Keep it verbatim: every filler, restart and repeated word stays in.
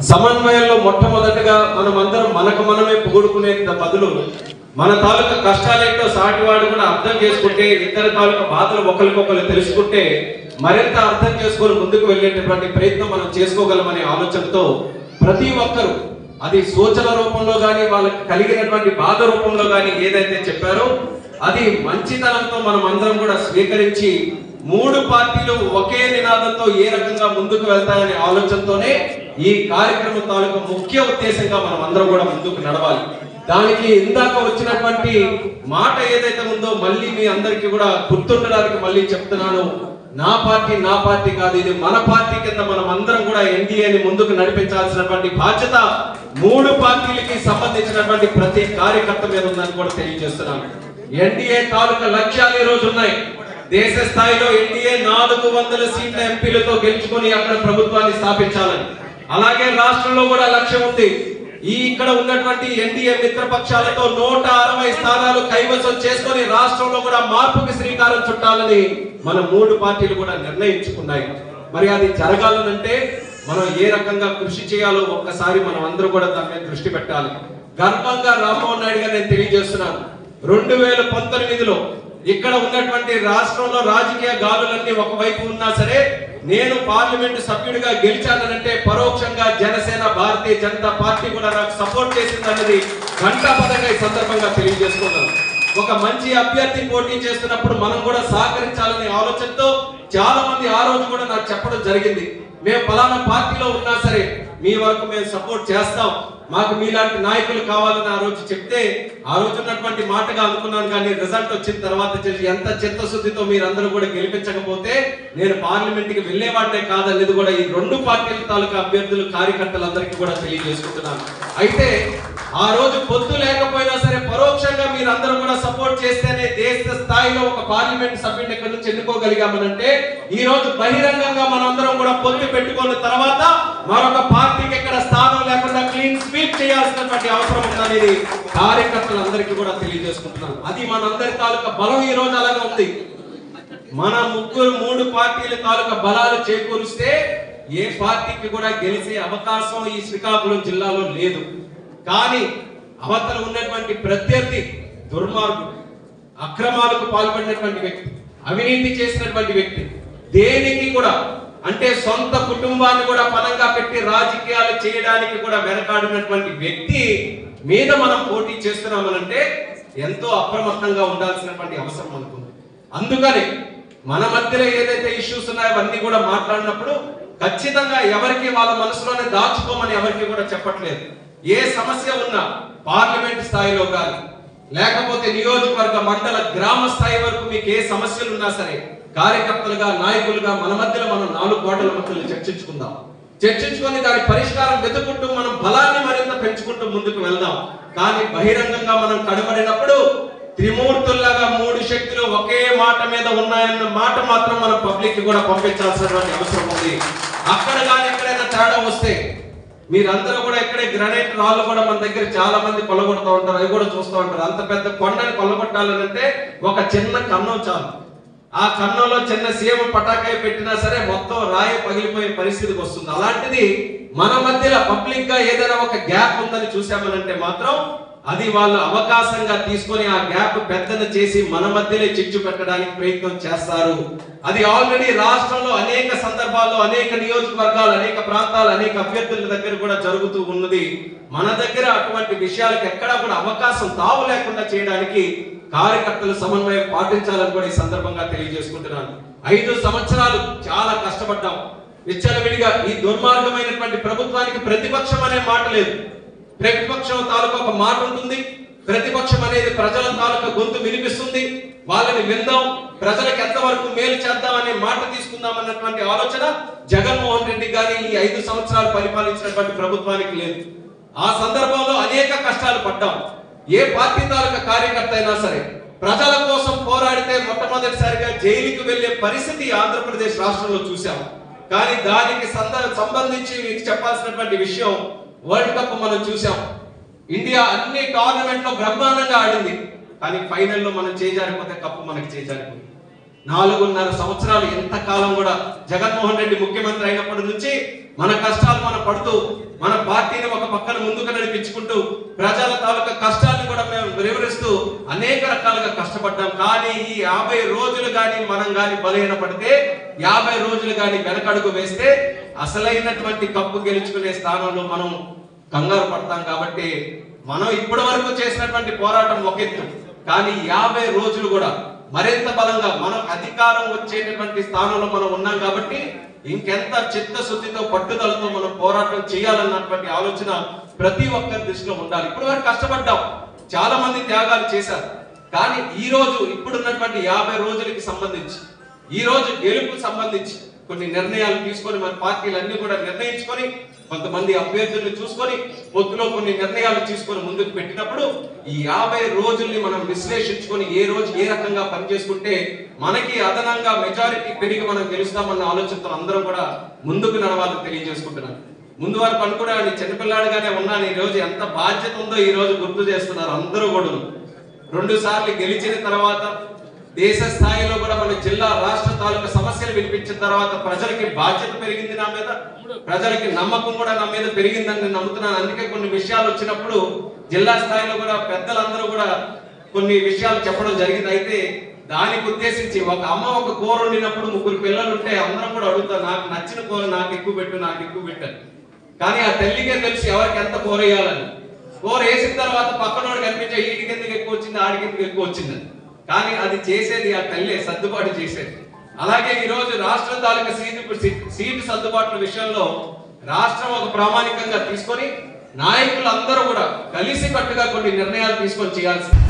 సమన్వయంలో మొట్టమొదటిగా మనం అందరం మనకు మనమే పొగుడుకునే బదులు మన తాలూకా కష్టాలేంటో సాటివాడు కూడా అర్థం చేసుకుంటే, ఇద్దరు తాలూకా బాధలు ఒకరికొకరు తెలుసుకుంటే మరింత అర్థం చేసుకొని ముందుకు వెళ్ళేటటువంటి ప్రయత్నం మనం చేసుకోగలమనే ఆలోచనతో ప్రతి ఒక్కరూ అది సూచన రూపంలో కానీ వాళ్ళకి కలిగినటువంటి బాధ రూపంలో కానీ ఏదైతే చెప్పారో అది మంచితనంతో మనం అందరం కూడా స్వీకరించి మూడు పార్టీలు ఒకే నినాదంతో ఏ రకంగా ముందుకు వెళ్తాయనే ఆలోచనతోనే ఈ కార్యక్రమం తాలూకు ముఖ్య ఉద్దేశంగా మనం అందరం కూడా ముందుకు నడవాలి. దానికి ఇందాక వచ్చినటువంటి మాట ఏదైతే ఉందో మళ్ళీ మీ అందరికీ కూడా గుర్తుండడానికి మళ్ళీ చెప్తున్నాను. నా పార్టీ నా పార్టీ కాదు, ఇది మన పార్టీ కింద మనం అందరం కూడా ఎన్డీఏని ముందుకు నడిపించాల్సినటువంటి బాధ్యత మూడు పార్టీలకి సంబంధించినటువంటి ప్రతి కార్యకర్త మీద ఉందని కూడా తెలియజేస్తున్నాను. ఎన్డీఏ తాలూకా లక్ష్యాలు ఈ రోజు ఉన్నాయి. దేశ స్థాయిలో ఎన్డీఏ నాలుగు వందల సీట్ల ఎంపీలతో గెలుచుకొని అక్కడ ప్రభుత్వాన్ని స్థాపించాలని, అలాగే రాష్ట్రంలో కూడా లక్ష్యం ఉంది. ఈ ఇక్కడ ఉన్నటువంటి ఎన్డీఏ మిత్రపక్షాలతో నూట అరవై స్థానాలు కైవసం చేసుకొని రాష్ట్రంలో కూడా మార్పుకి శ్రీకారం చుట్టాలని మన మూడు పార్టీలు కూడా నిర్ణయించుకున్నాయి. మరి అది జరగాలనంటే మనం ఏ రకంగా కృషి చేయాలో ఒక్కసారి మనం అందరూ కూడా దాని మీద దృష్టి పెట్టాలి. గర్వంగా రామ్మోహన్ నాయుడు గారు నేను తెలియజేస్తున్నాను, రెండు వేల పంతొమ్మిదిలో ఇక్కడ ఉన్నటువంటి రాష్ట్రంలో రాజకీయ గాలులన్నీ ఒకవైపు ఉన్నా సరే నేను పార్లమెంట్ సభ్యుడిగా గెలిచానంటే పరోక్షంగా జనసేన భారతీయ జనతా పార్టీ కూడా నాకు సపోర్ట్ చేసిందన్నది ఘంటాపథంగా ఈ సందర్భంగా తెలియజేసుకున్నాను. ఒక మంచి అభ్యర్థి పోటీ చేస్తున్నప్పుడు మనం కూడా సహకరించాలనే ఆలోచనతో చాలా మంది ఆ రోజు కూడా నాకు చెప్పడం జరిగింది, మేము పలానా పార్టీలో ఉన్నా సరే మీ వరకు మేము సపోర్ట్ చేస్తాం, మాకు మీలాంటి నాయకులు కావాలని ఆ రోజు చెప్తే ఆ రోజు ఉన్నటువంటి మాటగా అనుకున్నాను. కానీ రిజల్ట్ వచ్చిన తర్వాత తెలిసి ఎంత చిత్తశుద్ధితో మీరందరూ కూడా గెలిపించకపోతే నేను పార్లమెంట్ కి వెళ్లేవాడినే కాదనేది కూడా ఈ రెండు పార్టీల తాలూకా అభ్యర్థులు కార్యకర్తలందరికీ కూడా తెలియజేసుకుంటున్నాను. అయితే ఆ రోజు పొత్తు లేకపోయినా సరే పరోక్షంగా మీరందరూ కూడా సపోర్ట్ చేస్తేనే దేశ స్థాయిలో ఒక పార్లమెంట్ సభ్యుడిని ఇక్కడ నుంచి ఎన్నుకోగలిగామనంటే ఈ రోజు బహిరంగంగా మనందరం కూడా పొత్తు పెట్టుకున్న తర్వాత మరొక పార్టీకి ఎక్కడ స్థానం లేకుండా క్లీన్ స్వీప్ చేయాల్సినటువంటి అవసరం ఉందనేది కార్యకర్తలందరికీ కూడా తెలియజేసుకుంటున్నాను. అది మనందరి తాలూకా బలం ఈ రోజు అలాగే ఉంది. మన ముగ్గురు మూడు పార్టీల తాలూకా బలాలు చేకూరిస్తే ఏ పార్టీకి కూడా గెలిచే అవకాశం ఈ శ్రీకాకుళం జిల్లాలో లేదు. కానీ అవతల ఉన్నటువంటి ప్రత్యర్థి దుర్మార్గుడు, అక్రమాలకు పాల్పడినటువంటి వ్యక్తి, అవినీతి చేసినటువంటి వ్యక్తి, దేనికి కూడా అంటే సొంత కుటుంబాన్ని కూడా పనంగా పెట్టి రాజకీయాలు చేయడానికి కూడా వెనకాడినటువంటి వ్యక్తి మీద మనం పోటీ చేస్తున్నామనంటే ఎంతో అప్రమత్తంగా ఉండాల్సినటువంటి అవసరం మనకుంది. అందుకని మన మధ్యలో ఏదైతే ఇష్యూస్ ఉన్నాయో అవన్నీ కూడా మాట్లాడినప్పుడు ఖచ్చితంగా ఎవరికి వాళ్ళ మనసులోనే దాచుకోమని ఎవరికి కూడా చెప్పట్లేదు. ఏ సమస్య ఉన్నా పార్లమెంట్ స్థాయిలో కానీ లేకపోతే నియోజకవర్గ మండల గ్రామ స్థాయి వరకు మీకు ఏ సమస్యలు ఉన్నా సరే కార్యకర్తలుగా నాయకులుగా మన మధ్యలో మనం నాలుగు కోటల మధ్యలో చర్చించుకుందాం. చర్చించుకొని దాని పరిష్కారం వెతుకుంటూ మనం బలాన్ని మరింత పెంచుకుంటూ ముందుకు వెళ్దాం. కానీ బహిరంగంగా మనం కడబడినప్పుడు త్రిమూర్తుల్లాగా మూడు శక్తులు ఒకే మాట మీద ఉన్నాయన్న మాట మాత్రం మనం పబ్లిక్ కూడా పంపించాల్సినటువంటి అవసరం ఉంది. అక్కడ కానీ ఎక్కడైనా తేడా వస్తే మీరందరూ కూడా ఇక్కడే గ్రనైట్ రాళ్ళు కూడా మన దగ్గర చాలా మంది కొల్లగొడుతూ ఉంటారు, అవి కూడా చూస్తూ ఉంటారు. అంత పెద్ద కొండని కొల్లగొట్టాలంటే ఒక చిన్న కన్నం చాలు. ఆ కన్నంలో చిన్న సీమ పటాకాయ పెట్టినా సరే మొత్తం రాయి పగిలిపోయే పరిస్థితికి వస్తుంది. అలాంటిది మన మధ్యలో పబ్లిక్ గా ఏదైనా ఒక గ్యాప్ ఉందని చూసామనంటే మాత్రం అది వాళ్ళు అవకాశంగా తీసుకొని ఆ గ్యాప్ పెద్దన చేసి మన మధ్యలో చిచ్చు పెట్టడానికి ప్రయత్నం చేస్తారు. అది ఆల్రెడీ రాష్ట్రంలో అనేక సందర్భాల్లో అనేక నియోజకవర్గాలు అనేక ప్రాంతాలు అనేక అభ్యర్థుల దగ్గర కూడా జరుగుతూ ఉన్నది. మన దగ్గర అటువంటి విషయాలకు ఎక్కడా కూడా అవకాశం తావు లేకుండా చేయడానికి కార్యకర్తలు సమన్వయం పాటించాలని కూడా ఈ సందర్భంగా తెలియజేసుకుంటున్నాను. ఐదు సంవత్సరాలు చాలా కష్టపడ్డాం. విచ్చలవిడిగా ఈ దుర్మార్గమైనటువంటి ప్రభుత్వానికి ప్రతిపక్షం అనే మాట లేదు. ప్రతిపక్షం తాలూకా ఒక మాట ఉంటుంది. ప్రతిపక్షం అనేది ప్రజల తాలూకా గొంతు వినిపిస్తుంది. వాళ్ళని విందాం, ప్రజలకు ఎంతవరకు మేలు చేద్దాం అనే మాట తీసుకుందాం అన్నటువంటి ఆలోచన జగన్మోహన్ రెడ్డి గారి ఈ ఐదు సంవత్సరాలు పరిపాలించినటువంటి ప్రభుత్వానికి లేదు. ఆ సందర్భంలో అనేక కష్టాలు పడ్డాం. ఏ పార్టీ తాలూకా కార్యకర్త అయినా సరే ప్రజల కోసం పోరాడితే మొట్టమొదటిసారిగా జైలుకి వెళ్లే పరిస్థితి ఆంధ్రప్రదేశ్ రాష్ట్రంలో చూసాం. కానీ దానికి సంబంధించి చెప్పాల్సినటువంటి విషయం వరల్డ్ కప్ మనం చూసాం. ఇండియా అన్ని టోర్నమెంట్ లో బ్రహ్మాండంగా ఆడింది. కానీ ఫైనల్లో మనం చేజారిపోతే కప్పు మనకి చేజారిపోయింది. నాలుగున్నర సంవత్సరాలు ఎంతకాలం కూడా జగన్మోహన్ రెడ్డి ముఖ్యమంత్రి అయినప్పటి నుంచి మన కష్టాలు మనం పడుతూ మన పార్టీని ఒక పక్కన ముందుకు నడిపించుకుంటూ ప్రజల తాలూకా కష్టాలను కూడా మేము వివరిస్తూ అనేక రకాలుగా కష్టపడ్డాం. కానీ ఈ యాభై రోజులు కానీ మనం కానీ బలహీన పడితే, యాభై రోజులు కానీ వెనకడుగు వేస్తే అసలైనటువంటి కప్పు గెలుచుకునే స్థానంలో మనం కంగారు పడతాం. కాబట్టి మనం ఇప్పటి వరకు చేసినటువంటి పోరాటం ఒక ఎత్తు, కానీ యాభై రోజులు కూడా మరింత బలంగా మనం అధికారం వచ్చేటటువంటి స్థానంలో మనం ఉన్నాం. కాబట్టి ఇంకెంత చిత్తశుద్ధితో పట్టుదలతో మనం పోరాటం చేయాలన్నటువంటి ఆలోచన ప్రతి ఒక్కరి దృష్టిలో ఉండాలి. ఇప్పటి వరకు కష్టపడ్డాం, చాలా మంది త్యాగాలు చేశారు. కానీ ఈ రోజు ఇప్పుడున్నటువంటి యాభై రోజులకి సంబంధించి, ఈ రోజు గెలుపుకు సంబంధించి కొన్ని నిర్ణయాలు తీసుకొని మన పార్టీలన్నీ కూడా నిర్ణయించుకొని, కొంతమంది అభ్యర్థుల్ని చూసుకొని పొత్తులో కొన్ని నిర్ణయాలు తీసుకొని ముందుకు పెట్టినప్పుడు ఈ యాభై రోజుల్ని మనం విశ్లేషించుకొని ఏ రోజు ఏ రకంగా పనిచేసుకుంటే మనకి అదనంగా మెజారిటీ పెరిగి మనం గెలుస్తామన్న ఆలోచనతో అందరం కూడా ముందుకు నడవాలని తెలియజేసుకుంటున్నాను. ముందు వరకు అనుకునే చిన్నపిల్లాడిగానే ఉన్నాను, ఈ రోజు ఎంత బాధ్యత ఉందో ఈ రోజు గుర్తు చేస్తున్నారు అందరూ కూడా. రెండు సార్లు గెలిచిన తర్వాత దేశ స్థాయిలో కూడా మన జిల్లా రాష్ట్ర తాలూకా సమస్యలు వినిపించిన తర్వాత ప్రజలకి బాధ్యత పెరిగింది నా మీద, ప్రజలకి నమ్మకం కూడా నా మీద పెరిగిందని నేను నమ్ముతున్నాను. అందుకే కొన్ని విషయాలు వచ్చినప్పుడు జిల్లా స్థాయిలో కూడా పెద్దలందరూ కూడా కొన్ని విషయాలు చెప్పడం జరిగింది. అయితే దానికి ఉద్దేశించి ఒక అమ్మ ఒక కూర వండినప్పుడు ముగ్గురు పిల్లలు ఉంటే అందరం కూడా అడుగుతారు, నాకు నచ్చిన కూర నాకు ఎక్కువ పెట్టు నాకు ఎక్కువ పెట్టాను. కానీ ఆ తల్లికే తెలిసి ఎవరికి ఎంత కూర వేయాలని. కూర వేసిన తర్వాత పక్కనోడు కనిపించే ఈడికి ఎందుకు ఎక్కువ వచ్చింది ఆడికి ఎందుకు ఎక్కువ వచ్చిందని. కానీ అది చేసేది ఆ తల్లి, సర్దుబాటు చేసేది. అలాగే ఈ రోజు రాష్ట్రం తాలూకా సీటు సీటు సర్దుబాట్ల విషయంలో రాష్ట్రం ఒక ప్రామాణికంగా తీసుకొని నాయకులందరూ కూడా కలిసి కట్టుగా కొన్ని నిర్ణయాలు తీసుకొని చేయాల్సింది.